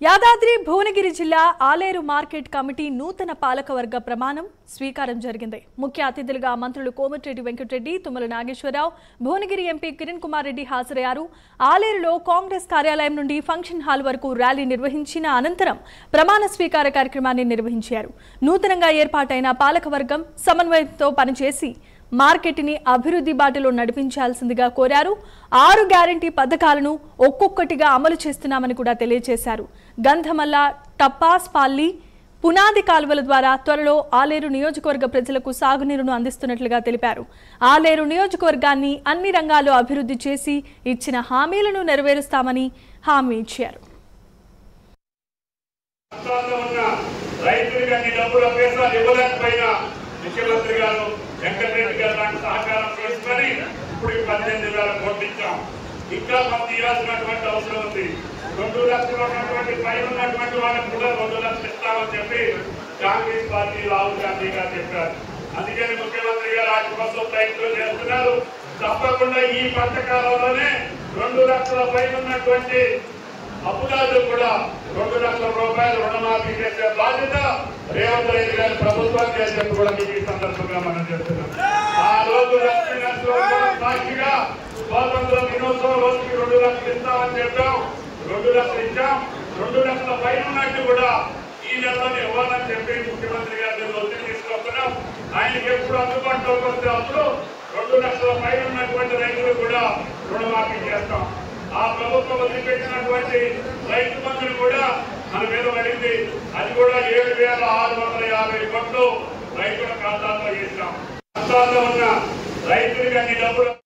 యాదాద్రి భువనగిరి జిల్లా Aleru market committee నూతన పాలకవర్గ ప్రమాణం స్వీకారం జరిగింది. ముఖ్య అతిథులుగా మంత్రులు కోమటిరెడ్డి వెంకటరెడ్డి, తుమ్మల నాగేశ్వరరావు, భువనగిరి ఎంపీ కిరణ్ కుమార్ రెడ్డి హాజరయ్యారు. ఆలేరులో కాంగ్రెస్ కార్యాలయం నుండి ఫంక్షన్ హాల్ వరకు ర్యాలీ నిర్వహించిన అనంతరం ప్రమాణ స్వీకార కార్యక్రమాన్ని నిర్వహించారు. నూతనంగా ఏర్పాటైన పాలకవర్గం సమన్వయంతో పనిచేసి మార్కెట్ని అభివృద్ధి బాటలో నడిపించాల్సిందిగా కోరారు. 6 గ్యారంటీ పథకాలను ఒక్కొక్కటిగా అమలు చేస్తున్నామని కూడా తెలియజేశారు. గంధమల్ల, టప్పాస్పల్లి, పునాది కాలువల ద్వారా త్వరలో ఆలేరు నియోజకవర్గ ప్రజలకు సాగునీరును అందిస్తున్నట్లుగా తెలిపారు. ఆలేరు నియోజకవర్గాన్ని అన్ని రంగాల్లో అభివృద్ధి చేసి ఇచ్చిన హామీలను నెరవేరుస్తామని హామీ ఇచ్చారు. ముఖ్యమంత్రి గారు వెంకటరెడ్డి గారు నాకు సహకారం చేసుకుని ఇప్పుడు 18,000 కోట్లు ఇచ్చాం. ఇంకా మనం తీయాల్సినటువంటి అవసరం ఉంది. 2 లక్షలు ఉన్నటువంటి పైన ఉన్నటువంటి వాళ్ళకి కూడా 2 లక్షలు ఇస్తామని చెప్పి కాంగ్రెస్ పార్టీ రాహుల్ గాంధీ గారు చెప్పారు. అందుకని ముఖ్యమంత్రి గారు వాటి కోసం ప్రయత్నం చేస్తున్నారు. తప్పకుండా ఈ పథకాలలోనే 2 లక్షల పైన ఉన్నటువంటి అప్పుదారులు కూడా 2 లక్షల రూపాయలు రుణమాఫీ చేసే బాధ్యత రేవంత్ రెడ్డి గారి ప్రభుత్వం చేసేందుకు కూడా మీకు ఈ సందర్భంగా మనం చెప్తున్నాం. ఆ రోజు సాక్షిగా స్వాతంత్ర దినోత్సవం రోజుకి 2 లక్షలు ఇస్తామని చెప్పాం. 2 లక్షలు ఇచ్చాం. 2 లక్షల పైన ఉన్నట్టు కూడా ఈ నెలలో ఇవ్వాలని చెప్పి ముఖ్యమంత్రి గారి ఒత్తిడి తీసుకొస్తున్నాం. ఆయనకి ఎప్పుడు అందుబాటులోకి వస్తే అప్పుడు 2 లక్షల పైన ఉన్నటువంటి రైతులు కూడా రుణమాఫీ చేస్తాం. ఆ ప్రభుత్వం వదిలిపెట్టినటువంటి రైతు బంధుని కూడా మన మీద పడింది. అది కూడా 7,650 కోట్లు రైతుల ఖాతాలో వేసాం. ఖాతాలో ఉన్న రైతులకి అన్ని డబ్బులు